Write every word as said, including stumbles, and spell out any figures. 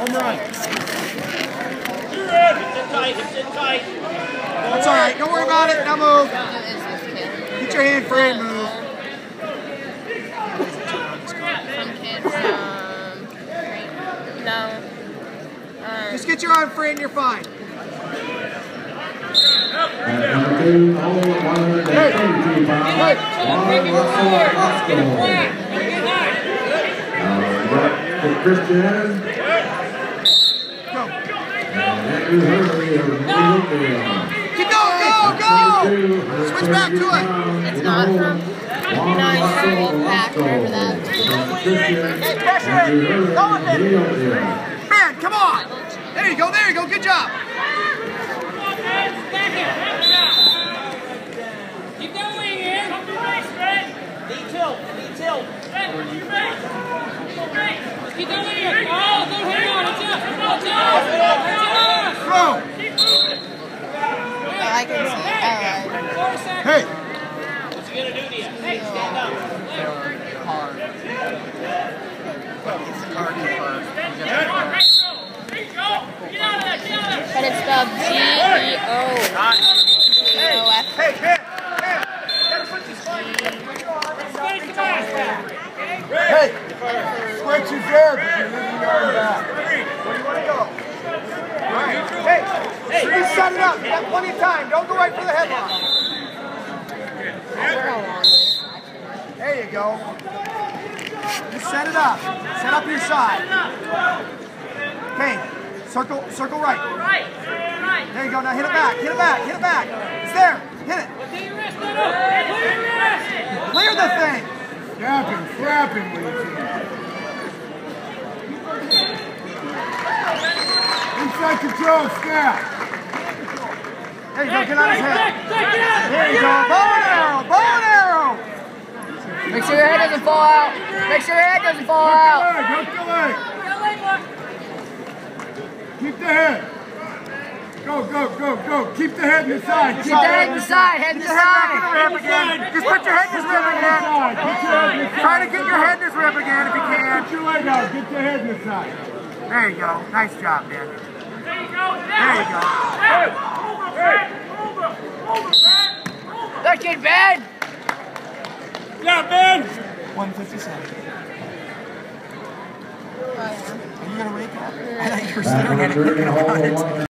home run. That's all right. Don't worry about it. Now move. Get your hand free and move. No. Um, Just get your arm free and you're fine. Number two, all one hundred eighty-two pounds. Juan Russell Vasco. Christian Evans. Go. And Andrew Hurley of Newfield. Keep going, go, go! Switch back to it. it's not from nine year back, remember that. Hey, pressure it. Go with it. Man, come on. There you go, there you go. Good job. Keep going here. Come to race, Fred. Knee tilt, knee tilt. Fred, you race. Keep going here. Oh, go hang on. It's up. It's up. It's up. Throw. I can see it. Alright. Hey. What's he going to do to you? Hey, stand up. But it's spelled G E O. G E O F. Hey, man. Man. Hey. Switch is there, but you're leaving your arm back. Where do you want to go? Right. Hey. Hey. Just set it up. You got plenty of time. Don't go right for the headlock. There you go. Just set it up. Set up your side. Okay. Circle, circle right. There you go. Now hit it back. Hit it back. Hit it back. It's there. Hit it. Clear the thing. Snap him, slap him when you can. Inside control, snap. There you go. Get on his head. There you go. Bow and arrow. Bow and arrow. Make sure your head doesn't fall out. Make sure your head doesn't fall out. Hook the leg, hook the leg. Keep the head. Go, go, go, go. Keep the head in the side. Keep the head in the side. Head in the side. Again. Just put your head in his rib again. Try to get your head in his rib again if you can. Put your leg out. Get your head in the side. There you go. Nice job, man. There you go. There you go. Look in bed. Yeah, Ben. one fifty-seven. Are you going to wake up? I thought you were staring at it.